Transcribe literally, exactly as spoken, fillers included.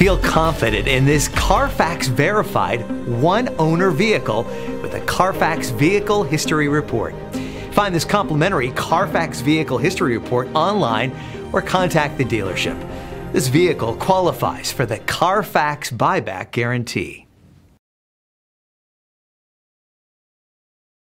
Feel confident in this Carfax verified one owner vehicle with a Carfax Vehicle History Report. Find this complimentary Carfax Vehicle History Report online or contact the dealership. This vehicle qualifies for the Carfax Buyback Guarantee.